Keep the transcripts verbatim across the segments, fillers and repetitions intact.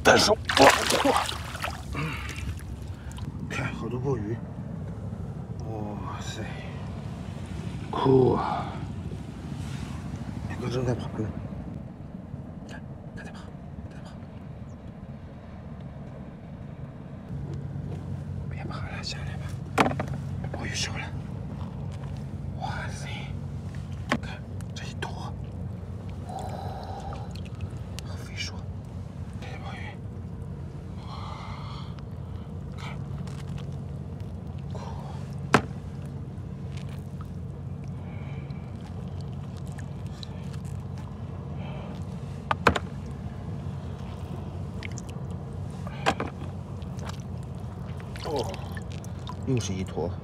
单手，哇哇！嗯，看好多鲍鱼，哇塞，酷啊！那个正在爬呢，看，看在爬，在爬。别爬了，下来吧。鲍鱼收了，哇塞！看这一坨，好肥硕。 哦，又是一坨。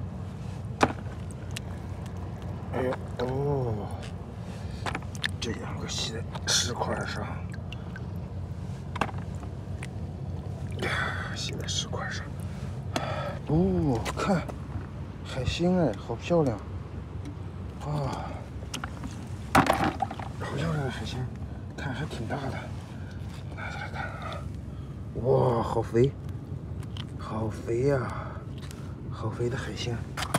哎呦，哦，这两个吸在石块上，吸在石块上。哦，看，海星哎，好漂亮！啊，好漂亮的海星，看还挺大的，拿起来看啊！哇，好肥！ 好肥呀、啊，好肥的海星，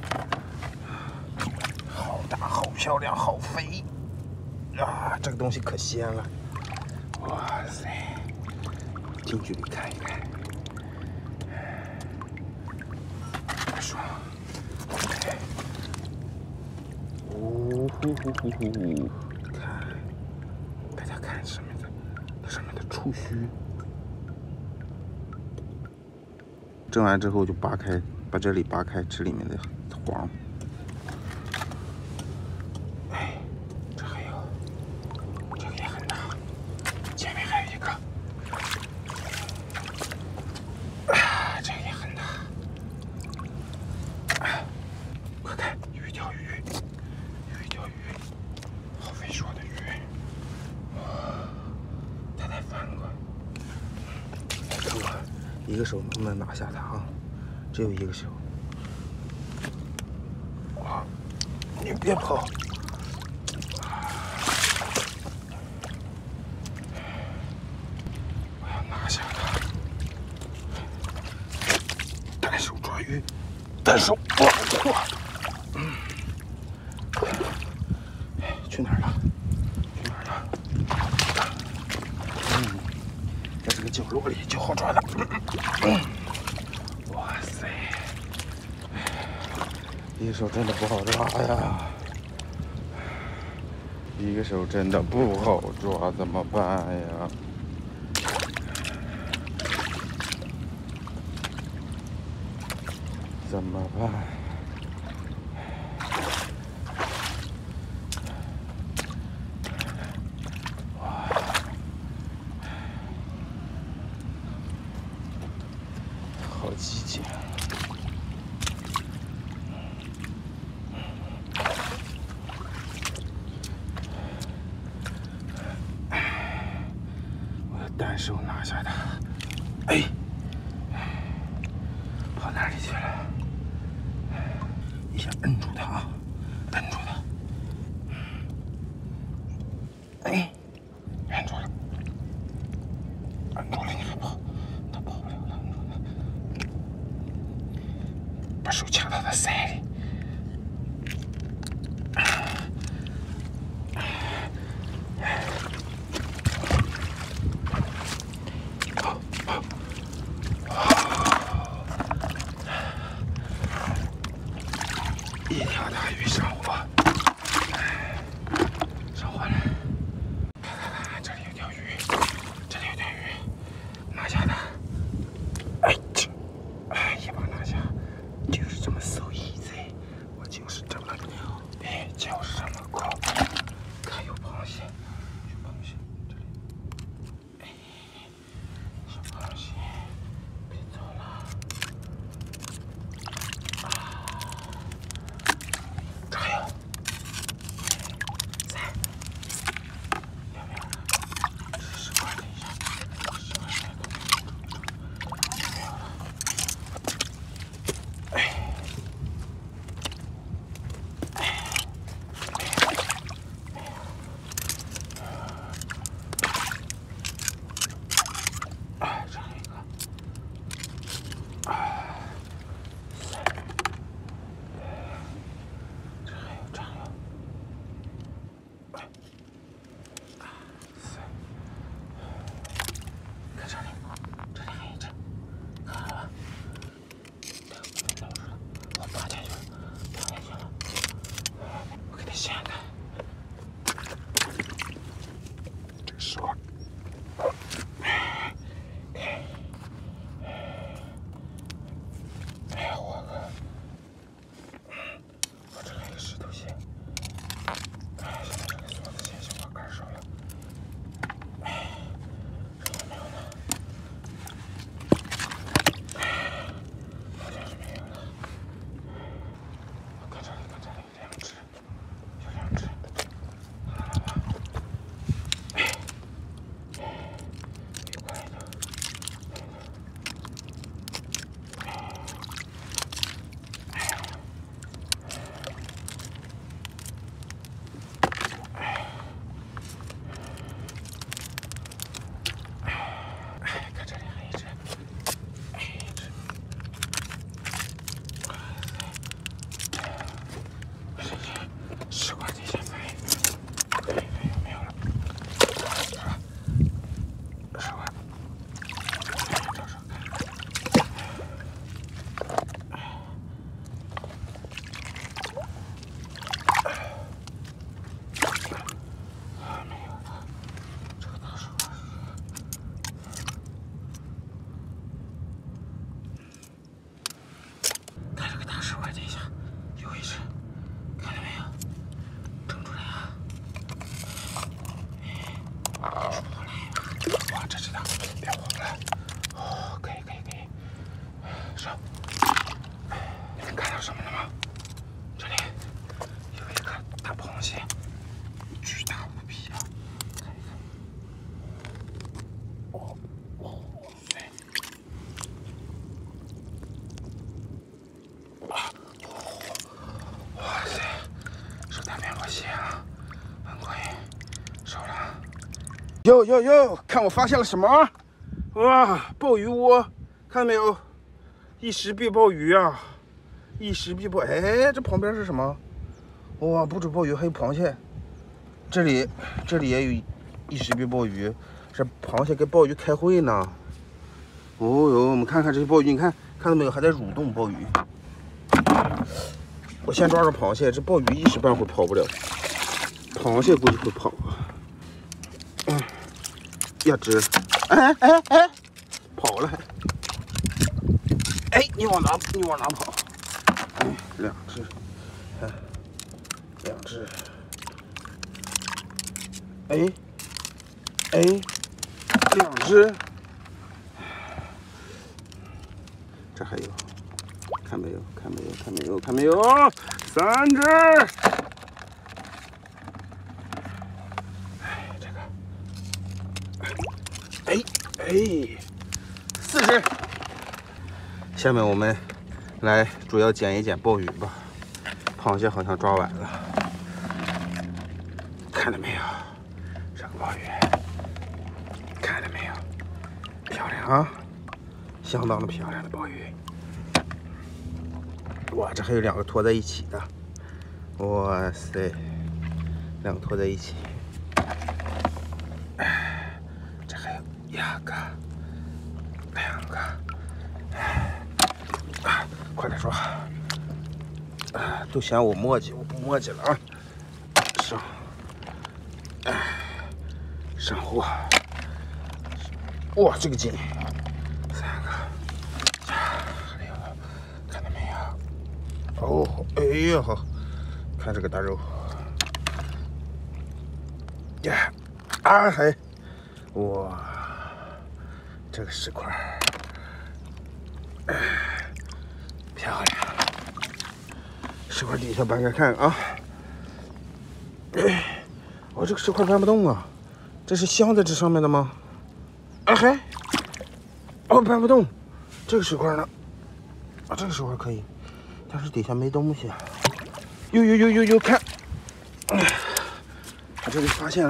好大，好漂亮，好肥啊！这个东西可鲜了，哇塞！近距离看一看，爽！哦呼呼呼呼！看，大家看上面的，它上面的触须。 蒸完之后就扒开，把这里扒开，吃里面的黄。哎，这还有，这个也很大，前面还有一个，啊，这个也很大。啊，快看，有一条鱼，有一条鱼，好肥硕的鱼。哇，它在翻过。看我。 一个手能不能拿下它啊？只有一个手。哇！你别跑！我要拿下它。单手抓鱼，单手！哇哇！嗯。去哪儿了？去哪儿了？嗯，在这个角落里就好抓了。 嗯，哇塞！一个手真的不好抓呀，一个手真的不好抓，怎么办呀？怎么办？哇！好机警！我要单手拿下它。哎，跑哪里去了？一下摁住它啊，摁住它。哎，摁住了，摁住了，你还跑？它跑不了了，摁住它。 把手掐到他腮里，一条大鱼上货，上货了！看看看，这里有条鱼，这里有条鱼，拿下它！哎，这，哎，一把拿下。 就是这么 so easy， 我就是这么，哎，就是这么酷。看有螃蟹，有螃蟹，这里，哎，小螃蟹，别走了。啊，这还有， 哟哟哟，看我发现了什么？哇，鲍鱼窝，看到没有？一石必鲍鱼啊！一石必鲍，哎，这旁边是什么？哇，不止鲍鱼，还有螃蟹。这里，这里也有一石必鲍鱼，这螃蟹跟鲍鱼开会呢。哦哟，我们看看这些鲍鱼，你看看到没有？还在蠕动，鲍鱼。我先抓着螃蟹，这鲍鱼一时半会儿跑不了，螃蟹估计会跑。嗯，呀只，哎哎哎，跑了还。哎，你往哪？你往哪跑？哎，两只，哎，两只。哎，哎，两只。这还有，看没有？看没有？看没有？看没有？三只。哎，这个。哎哎，四只。下面我们来主要捡一捡鲍鱼吧。螃蟹好像抓完了，看到没有？这个鲍鱼，看到没有？漂亮啊！相当的漂亮的鲍鱼。哇，这还有两个拖在一起的。哇塞，两个拖在一起。哎，这还有两个，两个。啊，快点抓！啊，都嫌我磨叽，我不磨叽了啊！上，哎，上货！哇，这个劲！三个，还有，看到没有？哦，哎呀，好，看这个大肉！呀，啊还，哇，这个石块，哎。漂亮，石块底下搬开看啊！哎，我、哦、这个石块搬不动啊，这是镶在这上面的吗？啊嗨，哦搬不动，这个石块呢？啊这个石块可以，但是底下没东西。呦呦呦呦呦，看，哎，我这里发现了，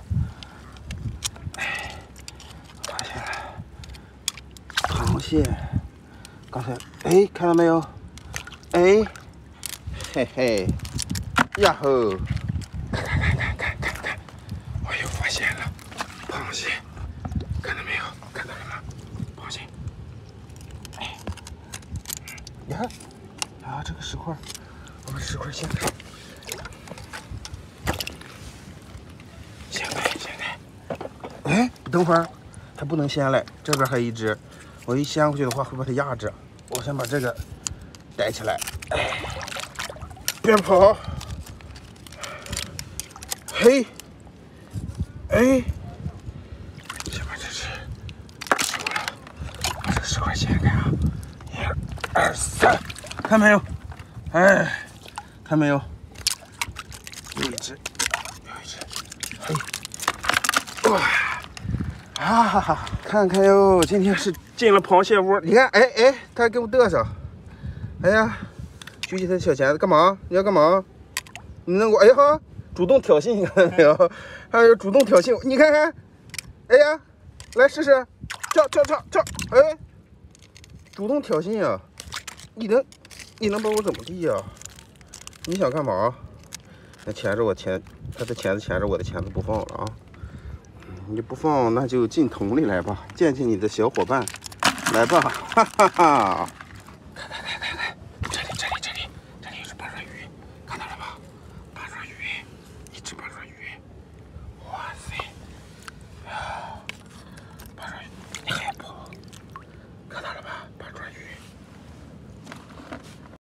哎，发现了螃蟹。刚才，哎，看到没有？哎，嘿嘿，呀吼！看看看看看看看，我又发现了螃蟹，看到没有？看到了吗？螃蟹，哎，你看，啊，这个石块，我把石块掀开，掀开掀开。哎，等会儿，还不能掀来，这边还有一只。我一掀过去的话，会把它压着。我先把这个逮起来，哎，别跑！嘿，哎，先把这只收了，把这个石块掀开啊！一、二、三，看没有？哎，看没有？有一只，有一只，嘿，哇！啊哈哈！看看哟，今天是进了螃蟹窝。你看，哎哎，它还给我嘚瑟。哎呀，举起它的小钳子干嘛？你要干嘛？你能给我？哎哈，主动挑衅，你看到没有？还有主动挑衅，你看看。哎呀，来试试，跳跳跳跳！哎，主动挑衅啊！你能，你能把我怎么地呀？你想干嘛？那钳着我钳，它的钳子钳着我的钳子不放了啊！你不放，那就进桶里来吧，见见你的小伙伴，来吧，哈哈哈。